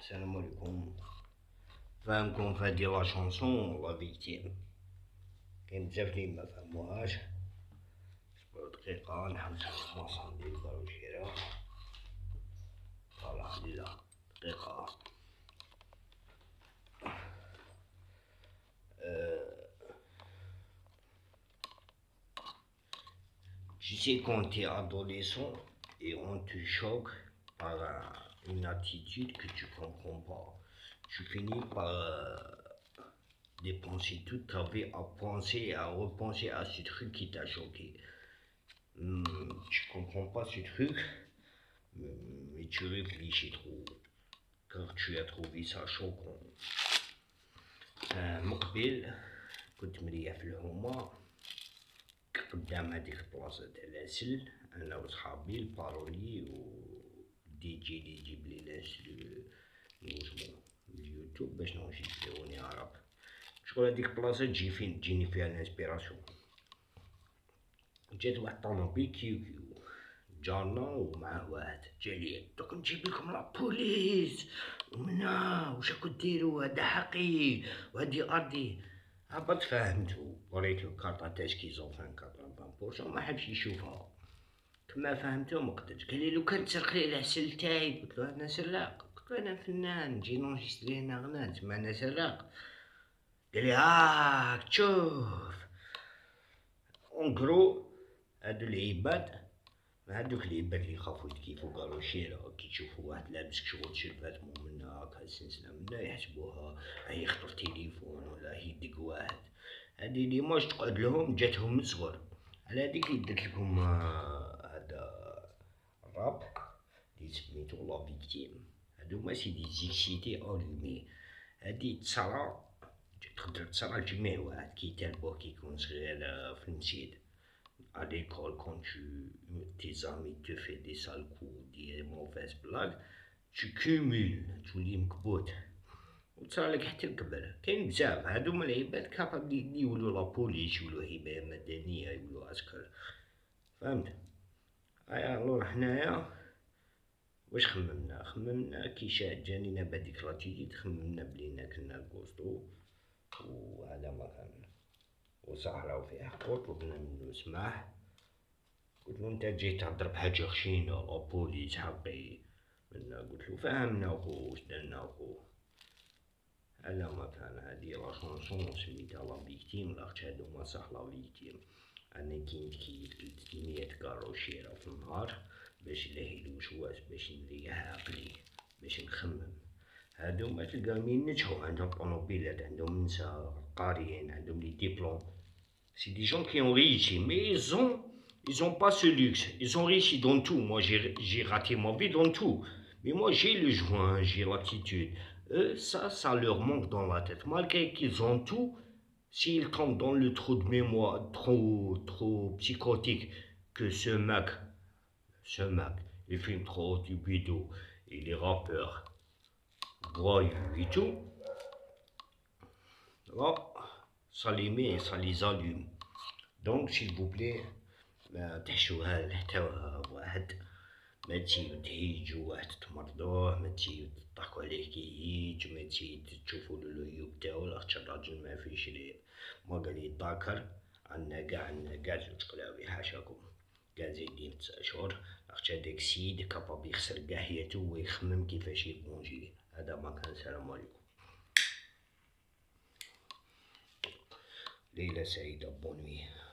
السلام عليكم. فهمكم في هادي لا شونسون لا فيكتيم، كاين بزاف لي مفهموهاش. صبرو دقيقة نحوس نوصل ندير البروشيرة. فوالا لا دقيقة. Tu sais, quand tu es adolescent et on te choque par une attitude que tu comprends pas, tu finis par dépenser toute ta vie à penser et à repenser à ce truc qui t'a choqué. Tu comprends pas ce truc, mais tu réfléchis trop, car tu as trouvé ça choquant. مقبل كنت مريح في الحومة قدام هاديك البلاصة تاع العسل، أنا وصحابي البارولي و DJ اللي يجيب لي العسل واسمو اليوتيوب باش نجيبوني عرب. شغل هاديك البلاصة تجي فين تجيني فيها الانسبيراسيون. جات واحد الطوموبيل كيو جارنا ومعاه واحد جالي دوك نجيب لكم لابوليس ومنا واش راكو ديرو، هدا حقي وهادي ارضي. هبط فهمتو وريتو كارطة تاع سكيزو فان 80% ما حبش يشوفها. كما فهمتو مقدرش، قالي لو كان تسرق لي العسل تاعي. قلتلو انا سراق، قلتلو انا فنان نجي نونجستري هنا غنى تسمى انا سراق. قالي هاك تشوف اونكرو هادو العباد، هادوك العباد اللي يخافو يتكيفو كاروشيرا كي تشوفو واحد لابس شغل شلفات مو منا هاكا السلسلة منا يحسبوها هاي يخطر تيليفون ولا يدق واحد. هادي ليماج تقعد لهم جاتهم من صغر. على هاديك اللي درت لكم هذا الراب اللي سميتو لا فيكتيم. هادوما سيدي زيكسيتي اولمي. هادي تصرا تقدر تصرا لجميع واحد كيتالبوه كيكون صغير في المسجد. À l'école, quand tes amis te font des sales coups, des mauvaises blagues, tu cumules, تولي مكبوت وتصرالك حتى الكبر. كاين بزاف هادوما العباد كابابل يولو لابوليس، يولو حماية مدنية، يولو عسكر. فهمت؟ أيا الور حنايا واش خممنا كي جانينا بهاديك لاتيتيود، خممنا بلينا كنا كوستو وهذا ما كان وصحراو فيه حقو. طلبنا منو سماح، قلتلو نتا جاي تهضر بحاجة خشينة لابوليس حقي منا. قلتلو فهمنا وخو واش درنا وخو. هذا ما كان. هادي لا شونسون سميتها لا فيكتيم، لاخاطش هادوما صح لا فيكتيم. أنا كي نتكيف 300 كاروشيرا في النهار باش نلهي الوسواس، باش نريح عقلي، باش نخمم. هادوما تلقاهم ينجحو، عندهم طونوبيلات، عندهم نسا قاريين، عندهم لي ديبلوم. C'est des gens qui ont réussi, mais ils ont pas ce luxe. Ils ont réussi dans tout. Moi, j'ai raté ma vie dans tout. Mais moi, j'ai le joint, j'ai l'attitude. Eux, ça leur manque dans la tête. Malgré qu'ils ont tout, s'ils tombent dans le trou de mémoire trop psychotique, que ce mec, il filme trop du bidou, et les rappeurs, voyous et tout, là, ça les met, ça les allume. Donc s'il vous plaît ما تحشوها حتى واحد، ما تجيو تهيجو واحد تمرضوه، ما تجيو تضحكو عليه كيهيج، ما تجيو تشوفولو العيوب تاعو، لاخاطش الراجل ما فيش ليه. ما قال يتذاكر عندنا قاع زوج قلاوي حاشاكم، قاع زايدين 9 شهور، لاخاطش هداك السيد كابابل يخسر قاع حياتو ويخمم كيفاش يبونجي. هذا ما كان. السلام عليكم، ليلة سعيدة، بون نوي.